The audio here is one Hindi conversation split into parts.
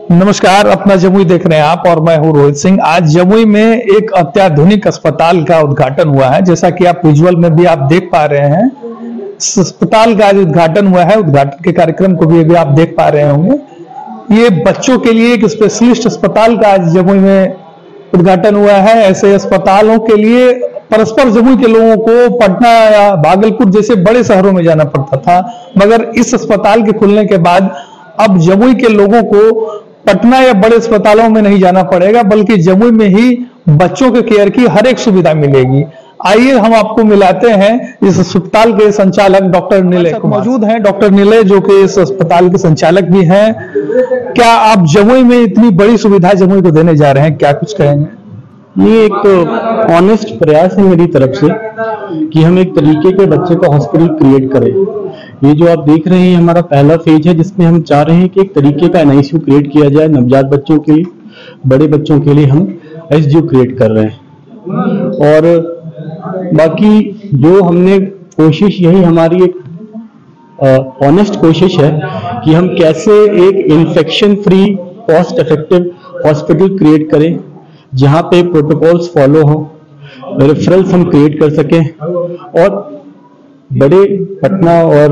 नमस्कार, अपना जमुई देख रहे हैं आप और मैं हूं रोहित सिंह। आज जमुई में एक अत्याधुनिक अस्पताल का उद्घाटन हुआ है। जैसा कि आप विजुअल में भी आप देख पा रहे हैं, इस अस्पताल का आज उद्घाटन हुआ है। उद्घाटन के कार्यक्रम को भी आप देख पा रहे होंगे। ये बच्चों के लिए एक स्पेशलिस्ट अस्पताल का आज जमुई में उद्घाटन हुआ है। ऐसे अस्पतालों के लिए परस्पर जमुई के लोगों को पटना या भागलपुर जैसे बड़े शहरों में जाना पड़ता था, मगर इस अस्पताल के खुलने के बाद अब जमुई के लोगों को पटना या बड़े अस्पतालों में नहीं जाना पड़ेगा, बल्कि जमुई में ही बच्चों के केयर की हर एक सुविधा मिलेगी। आइए हम आपको मिलाते हैं इस अस्पताल के संचालक डॉक्टर निलय मौजूद हैं। डॉक्टर निलय जो कि इस अस्पताल के संचालक भी हैं। क्या आप जमुई में इतनी बड़ी सुविधा जमुई को देने जा रहे हैं, क्या कुछ कहेंगे? ये एक ऑनेस्ट प्रयास है मेरी तरफ से कि हम एक तरीके के बच्चे का हॉस्पिटल क्रिएट करें। ये जो आप देख रहे हैं हमारा पहला फेज है, जिसमें हम चाह रहे हैं कि एक तरीके का NICU क्रिएट किया जाए नवजात बच्चों के लिए। बड़े बच्चों के लिए हम SGU क्रिएट कर रहे हैं। और बाकी जो हमने कोशिश, यही हमारी एक ऑनेस्ट कोशिश है कि हम कैसे एक infection free cost effective hospital create करें, जहां पे प्रोटोकॉल्स फॉलो हो, रेफरल्स हम क्रिएट कर सकें और बड़े पटना और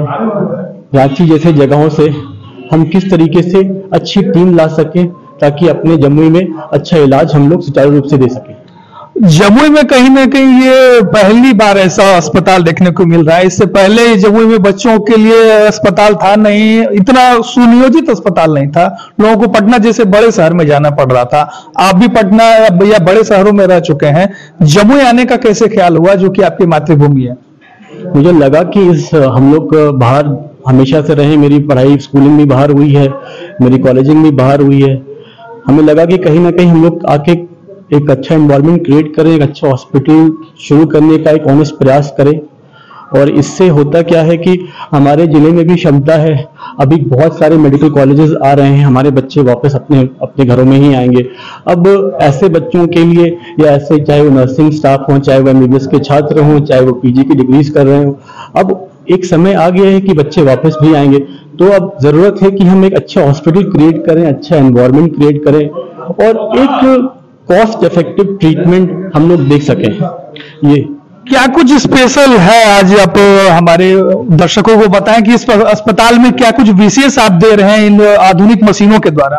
रांची जैसे जगहों से हम किस तरीके से अच्छी टीम ला सकें ताकि अपने जमुई में अच्छा इलाज हम लोग सुचारू रूप से दे सकें। जमुई में कहीं ना कहीं ये पहली बार ऐसा अस्पताल देखने को मिल रहा है। इससे पहले जमुई में बच्चों के लिए अस्पताल था नहीं, इतना सुनियोजित अस्पताल नहीं था। लोगों को पटना जैसे बड़े शहर में जाना पड़ रहा था। आप भी पटना या बड़े शहरों में रह चुके हैं, जमुई आने का कैसे ख्याल हुआ, जो कि आपकी मातृभूमि है? मुझे लगा कि हम लोग बाहर हमेशा से रहे। मेरी पढ़ाई स्कूलिंग भी बाहर हुई है, मेरी कॉलेजिंग भी बाहर हुई है। हमें लगा कि कहीं ना कहीं हम लोग आके एक अच्छा एनवायरनमेंट क्रिएट करें, एक अच्छा हॉस्पिटल शुरू करने का एक ऑनेस्ट प्रयास करें। और इससे होता क्या है कि हमारे जिले में भी क्षमता है। अभी बहुत सारे मेडिकल कॉलेजेस आ रहे हैं, हमारे बच्चे वापस अपने घरों में ही आएंगे। अब ऐसे बच्चों के लिए, या ऐसे चाहे वो नर्सिंग स्टाफ हो, चाहे वो MBBS के छात्र हों, चाहे वो PG की डिग्रीज कर रहे हो, अब एक समय आ गया है कि बच्चे वापस भी आएंगे। तो अब जरूरत है कि हम एक अच्छा हॉस्पिटल क्रिएट करें, अच्छा एनवायरनमेंट क्रिएट करें और एक कॉस्ट इफेक्टिव ट्रीटमेंट हम लोग देख सकें। ये क्या कुछ स्पेशल है आज आप हमारे दर्शकों को बताएं कि इस अस्पताल में क्या कुछ विशेष आप दे रहे हैं इन आधुनिक मशीनों के द्वारा?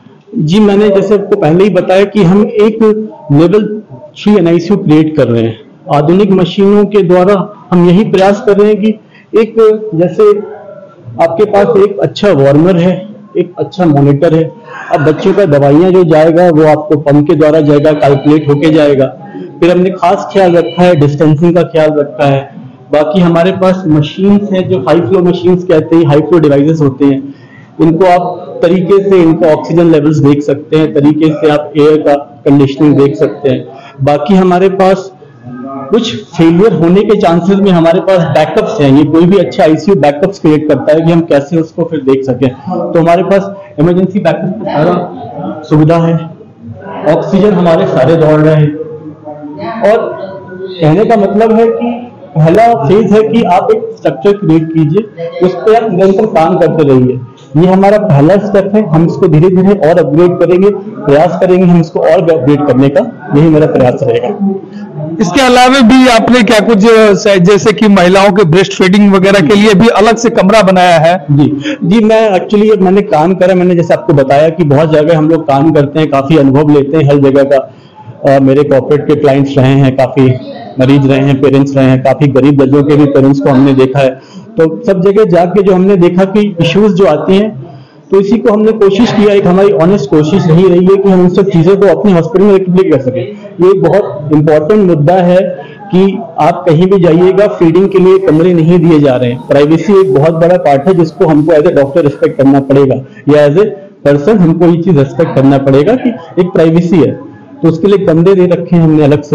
जी, मैंने जैसे आपको पहले ही बताया कि हम एक लेवल 3 NICU क्रिएट कर रहे हैं। आधुनिक मशीनों के द्वारा हम यही प्रयास कर रहे हैं कि एक, जैसे आपके पास एक अच्छा वार्मर है, एक अच्छा मॉनिटर है। अब बच्चों का दवाइयां जो जाएगा वो आपको पंप के द्वारा जाएगा, कैलकुलेट होके जाएगा। फिर हमने खास ख्याल रखा है, डिस्टेंसिंग का ख्याल रखा है। बाकी हमारे पास मशीन्स हैं जो हाई फ्लो मशीन्स कहते हैं, हाई फ्लो डिवाइसेस होते हैं। इनको आप तरीके से इनको ऑक्सीजन लेवल्स देख सकते हैं, तरीके से आप एयर का कंडीशनिंग देख सकते हैं। बाकी हमारे पास कुछ फेलियर होने के चांसेस में हमारे पास बैकअप्स हैं। ये कोई भी अच्छा ICU बैकअप्स क्रिएट करता है कि हम कैसे उसको फिर देख सकें। तो हमारे पास इमरजेंसी बैकअप का सारा सुविधा है, ऑक्सीजन हमारे सारे दौड़ रहे हैं। और कहने का मतलब है कि पहला फेज है कि आप एक स्ट्रक्चर क्रिएट कीजिए, उस पर आप निरंतर काम करते रहिए। ये हमारा पहला स्टेप है। हम इसको धीरे धीरे और अपग्रेड करेंगे, प्रयास करेंगे हम इसको और अपग्रेड करने का, यही मेरा प्रयास रहेगा। इसके अलावा भी आपने क्या कुछ, जैसे कि महिलाओं के ब्रेस्ट फीडिंग वगैरह के लिए भी अलग से कमरा बनाया है? जी, मैंने काम करा। मैंने जैसे आपको बताया कि बहुत जगह हम लोग काम करते हैं, काफी अनुभव लेते हैं हर जगह का। मेरे कॉर्पोरेट के क्लाइंट्स रहे हैं, काफी मरीज रहे हैं, पेरेंट्स रहे हैं, काफी गरीब दर्जों के भी पेरेंट्स को हमने देखा है। तो सब जगह जाके जो हमने देखा कि इश्यूज जो आती हैं, तो इसी को हमने कोशिश किया, एक हमारी ऑनेस्ट कोशिश यही रही है कि हम इन सब चीजों को अपने हॉस्पिटल में रेप्लिकेट कर सकें। ये एक बहुत इंपॉर्टेंट मुद्दा है कि आप कहीं भी जाइएगा, फीडिंग के लिए कमरे नहीं दिए जा रहे हैं। प्राइवेसी एक बहुत बड़ा पार्ट है जिसको हमको एज ए डॉक्टर रिस्पेक्ट करना पड़ेगा, या एज ए पर्सन हमको ये चीज रिस्पेक्ट करना पड़ेगा कि एक प्राइवेसी है। तो उसके लिए कमरे दे रखे हैं हमने अलग से।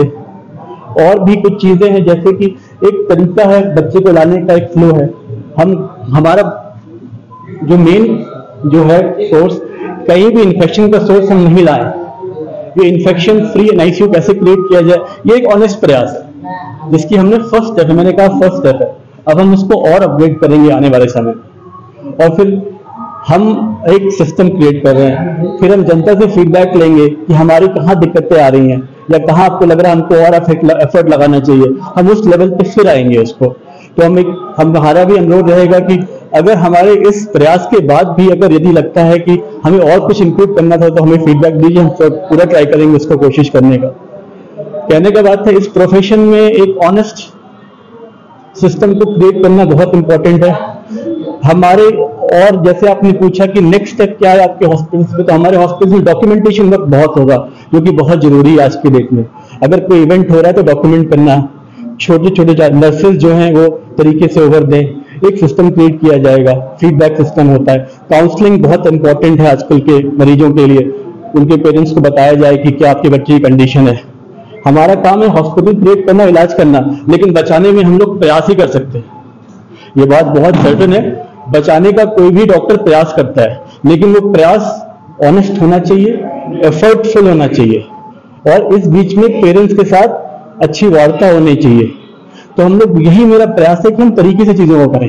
और भी कुछ चीजें हैं, जैसे कि एक तरीका है बच्चे को लाने का, एक फ्लो है। हमारा जो मेन जो है सोर्स, कहीं भी इन्फेक्शन का सोर्स हम नहीं लाए। ये इन्फेक्शन फ्री NICU कैसे क्रिएट किया जाए, ये एक ऑनेस्ट प्रयास है जिसकी हमने फर्स्ट स्टेप है, मैंने कहा फर्स्ट स्टेप है। अब हम उसको और अपग्रेड करेंगे आने वाले समय। और फिर हम एक सिस्टम क्रिएट कर रहे हैं, फिर हम जनता से फीडबैक लेंगे कि हमारी कहाँ दिक्कतें आ रही हैं या कहाँ आपको लग रहा है हमको और एफर्ट लगाना चाहिए, हम उस लेवल पे फिर आएंगे उसको। तो हमारा भी अनुरोध रहेगा कि अगर हमारे इस प्रयास के बाद भी अगर यदि लगता है कि हमें और कुछ इंप्रूव करना था तो हमें फीडबैक दीजिए, हम पूरा ट्राई करेंगे उसको कोशिश करने का। कहने का बात है, इस प्रोफेशन में एक ऑनेस्ट सिस्टम को क्रिएट करना बहुत इंपॉर्टेंट है हमारे। और जैसे आपने पूछा कि नेक्स्ट स्टेप क्या है आपके हॉस्पिटल्स में, तो हमारे हॉस्पिटल्स में डॉक्यूमेंटेशन वर्क बहुत होगा, जो कि बहुत जरूरी है आज की डेट में। अगर कोई इवेंट हो रहा है तो डॉक्यूमेंट करना, छोटे छोटे नर्सेज जो हैं वो तरीके से ओवर दें, एक सिस्टम क्रिएट किया जाएगा, फीडबैक सिस्टम होता है। काउंसलिंग बहुत इंपॉर्टेंट है आजकल के मरीजों के लिए, उनके पेरेंट्स को बताया जाए कि क्या आपके बच्चे की कंडीशन है। हमारा काम है हॉस्पिटल क्रिएट करना, इलाज करना, लेकिन बचाने में हम लोग प्रयास ही कर सकते हैं। ये बात बहुत सर्टेन है, बचाने का कोई भी डॉक्टर प्रयास करता है, लेकिन वो प्रयास ऑनेस्ट होना चाहिए, एफर्टफुल होना चाहिए, और इस बीच में पेरेंट्स के साथ अच्छी वार्ता होनी चाहिए। तो हम लोग, यही मेरा प्रयास है कि हम तरीके से चीजों को करें।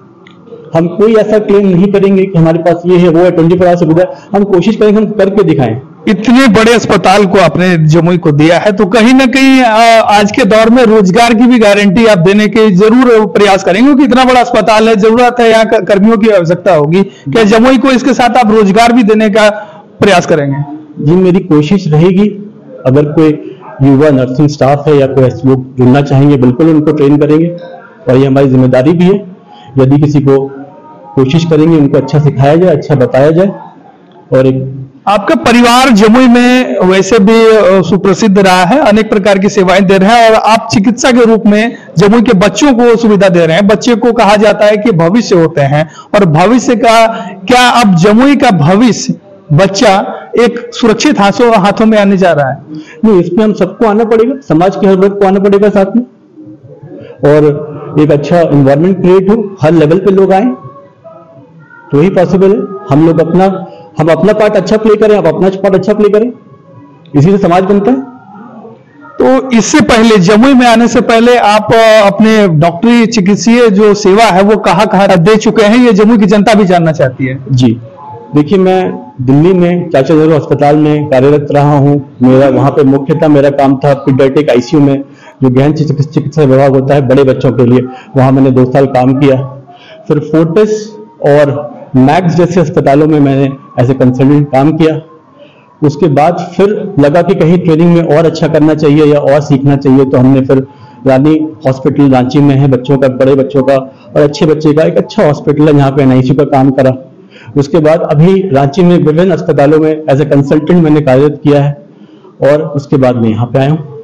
हम कोई ऐसा क्लेम नहीं करेंगे कि हमारे पास ये है वो है 24 आवर सुविधा, हम कोशिश करेंगे हम करके दिखाएं। इतने बड़े अस्पताल को आपने जमुई को दिया है, तो कहीं ना कहीं आज के दौर में रोजगार की भी गारंटी आप देने के जरूर प्रयास करेंगे, क्योंकि इतना बड़ा अस्पताल है, जरूरत है, यहाँ कर्मियों की आवश्यकता होगी। क्या जमुई को इसके साथ आप रोजगार भी देने का प्रयास करेंगे? जी, मेरी कोशिश रहेगी। अगर कोई युवा नर्सिंग स्टाफ है या कोई ऐसे लोग जुड़ना चाहेंगे, बिल्कुल उनको ट्रेन करेंगे, और ये हमारी जिम्मेदारी भी है। यदि किसी को कोशिश करेंगे उनको अच्छा सिखाया जाए, अच्छा बताया जाए। और एक आपका परिवार जमुई में वैसे भी सुप्रसिद्ध रहा है, अनेक प्रकार की सेवाएं दे रहे हैं, और आप चिकित्सा के रूप में जमुई के बच्चों को सुविधा दे रहे हैं। बच्चे को कहा जाता है कि भविष्य होते हैं, और भविष्य का क्या, अब जमुई का भविष्य बच्चा एक सुरक्षित हाथों में आने जा रहा है? नहीं, इसमें हम सबको आना पड़ेगा, समाज के हर वर्ग को आना पड़ेगा साथ में, और एक अच्छा एनवायरनमेंट क्रिएट हो, हर लेवल पे लोग आए, तो ही पॉसिबल है। हम अपना पार्ट अच्छा प्ले करें, आप अपना पार्ट अच्छा प्ले करें, इसी से समाज बनता है। तो इससे पहले, जमुई में आने से पहले आप अपने डॉक्टरी चिकित्सीय जो सेवा है वो कहाँ दे चुके हैं, ये जमुई की जनता भी जानना चाहती है। जी देखिए, मैं दिल्ली में चाचा नेहरू अस्पताल में कार्यरत रहा हूँ। मेरा वहाँ पे मुख्यतः मेरा काम था पीडियाट्रिक आईसीयू में, जो गहन चिकित्सा विभाग होता है बड़े बच्चों के लिए, वहाँ मैंने 2 साल काम किया। फिर फोर्टिस और मैक्स जैसे अस्पतालों में मैंने एज ए कंसल्टेंट काम किया। उसके बाद फिर लगा कि कहीं ट्रेनिंग में और अच्छा करना चाहिए या और सीखना चाहिए, तो हमने फिर रानी हॉस्पिटल रांची में है, बच्चों का, बड़े बच्चों का और अच्छे बच्चे का एक अच्छा हॉस्पिटल है, जहाँ पे एनआईसीयू का काम करा। उसके बाद अभी रांची में विभिन्न अस्पतालों में एज ए कंसल्टेंट मैंने कार्यरत किया है, और उसके बाद मैं यहाँ पे आया हूँ।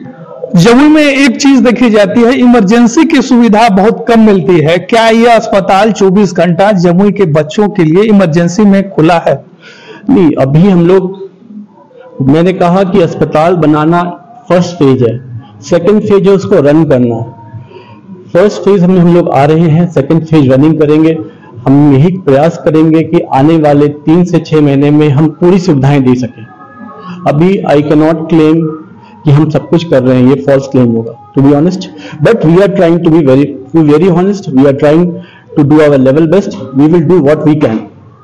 जमुई में एक चीज देखी जाती है, इमरजेंसी की सुविधा बहुत कम मिलती है। क्या यह अस्पताल 24 घंटा जमुई के बच्चों के लिए इमरजेंसी में खुला है? नहीं, अभी हम लोग, मैंने कहा कि अस्पताल बनाना फर्स्ट फेज है, सेकंड फेज है उसको रन करना। फर्स्ट फेज में हम लोग आ रहे हैं, सेकंड फेज रनिंग करेंगे। हम यही प्रयास करेंगे कि आने वाले 3 से 6 महीने में हम पूरी सुविधाएं दे सकें। अभी आई कैन नॉट क्लेम कि हम सब कुछ कर रहे हैं, ये फॉल्स क्लेम होगा, to be honest, but we are trying to be very honest, we are trying to do our level best, we will do what we can.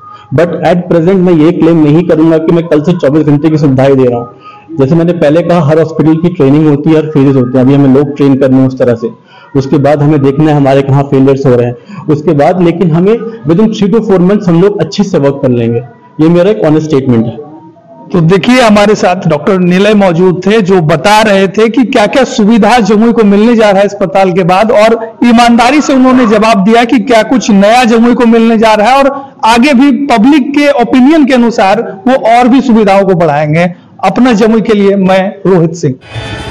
But at present मैं ये क्लेम नहीं करूंगा कि मैं कल से 24 घंटे की सुविधाएं दे रहा हूँ। जैसे मैंने पहले कहा, हर हॉस्पिटल की ट्रेनिंग होती है, हर फेजेस होते हैं। अभी हमें लोग ट्रेन करने हैं उस तरह से, उसके बाद हमें देखना है हमारे कहाँ फेलियर्स हो रहे हैं, उसके बाद लेकिन हमें विद इन 3 to 4 months हम लोग अच्छे से वर्क कर लेंगे। ये मेरा एक ऑनेस्ट स्टेटमेंट है। तो देखिए, हमारे साथ डॉक्टर निलय मौजूद थे, जो बता रहे थे कि क्या क्या सुविधा जमुई को मिलने जा रहा है अस्पताल के बाद, और ईमानदारी से उन्होंने जवाब दिया कि क्या कुछ नया जमुई को मिलने जा रहा है, और आगे भी पब्लिक के ओपिनियन के अनुसार वो और भी सुविधाओं को बढ़ाएंगे। अपना जमुई के लिए मैं रोहित सिंह।